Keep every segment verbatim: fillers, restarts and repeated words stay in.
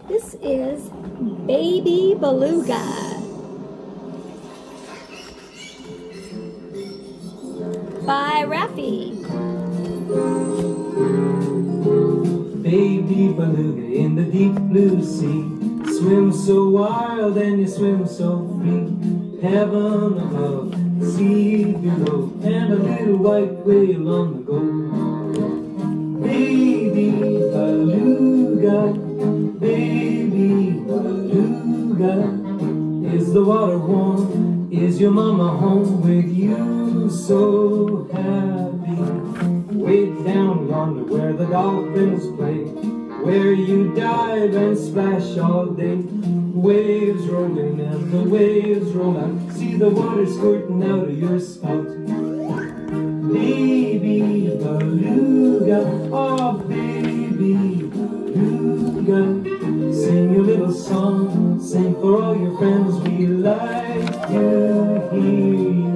This is Baby Beluga by Raffi. Baby beluga in the deep blue sea, swim so wild and you swim so free. Heaven above, sea below, and a little white whale on the go. Baby beluga, baby beluga, is the water warm? Is your mama home with you so happy? Way down yonder where the dolphins play, where you dive and splash all day. Waves rolling and the waves roll out, see the water squirting out of your spout. Baby beluga, oh baby beluga, sing your little song, sing for all your friends, we like to hear you.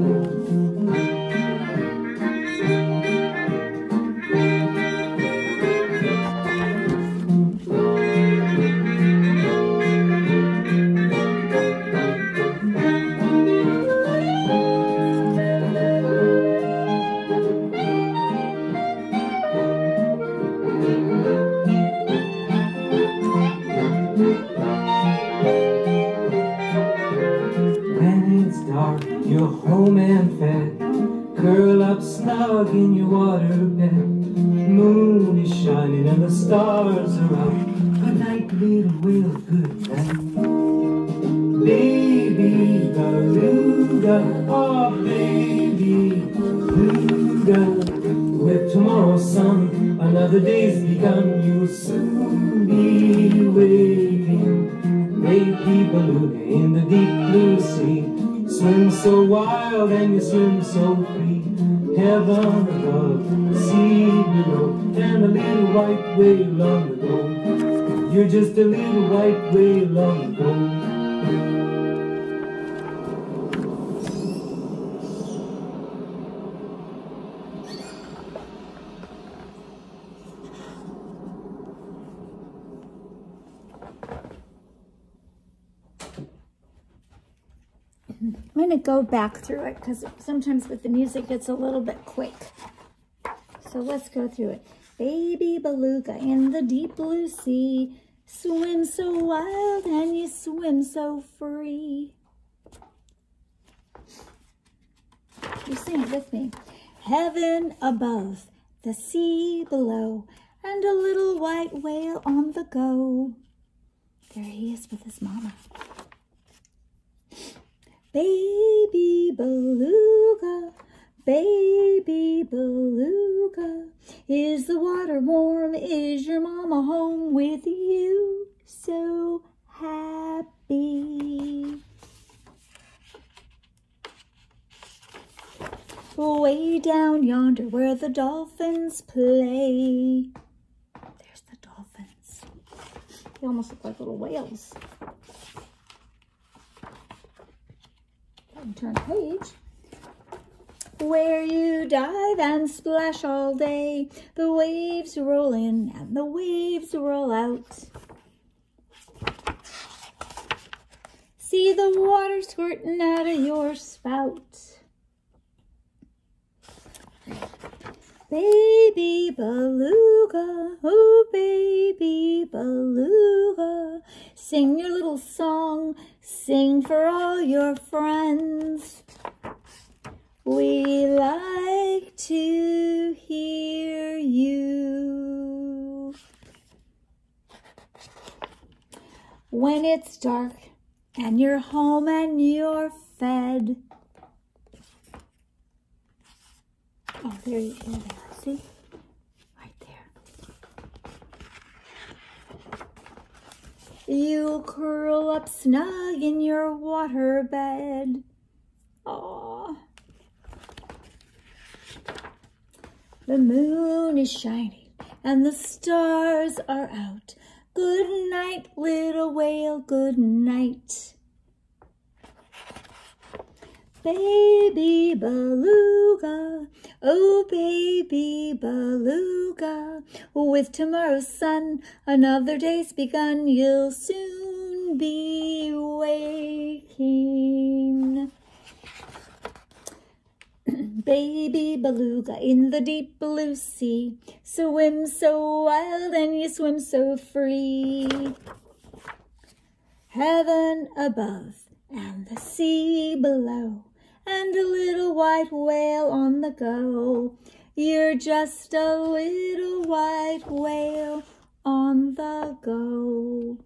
You're home and fed, curl up snug in your waterbed. Moon is shining and the stars are out. Good night, little whale, good night. Baby beluga, oh baby beluga, with tomorrow's sun, another day's begun. You'll soon be waking. Baby beluga in the deep blue sea, swim so wild and you swim so free. Heaven above, sea below, and a little white whale on the go. You're just a little white whale on the go. I'm going to go back through it because sometimes with the music it's a little bit quick. So let's go through it. Baby beluga in the deep blue sea, swim so wild and you swim so free. You sing it with me. Heaven above, the sea below, and a little white whale on the go. There he is with his mama. Baby beluga, baby beluga, is the water warm? Is your mama home with you so happy? Way down yonder where the dolphins play. There's the dolphins. They almost look like little whales. Turn page. Where you dive and splash all day, the waves roll in and the waves roll out. See the water squirting out of your spout. Baby beluga, oh baby beluga, sing your little song, sing for all your friends. We like to hear you. When it's dark and you're home and you're fed. Oh, there you go. See? Right there. You curl up snug in your water bed. Aww. The moon is shining and the stars are out. Good night, little whale, good night. Baby beluga, oh baby beluga, with tomorrow's sun, another day's begun, you'll soon be waking. Baby beluga in the deep blue sea, swim so wild and you swim so free. Heaven above and the sea below, and a little white whale on the go. You're just a little white whale on the go.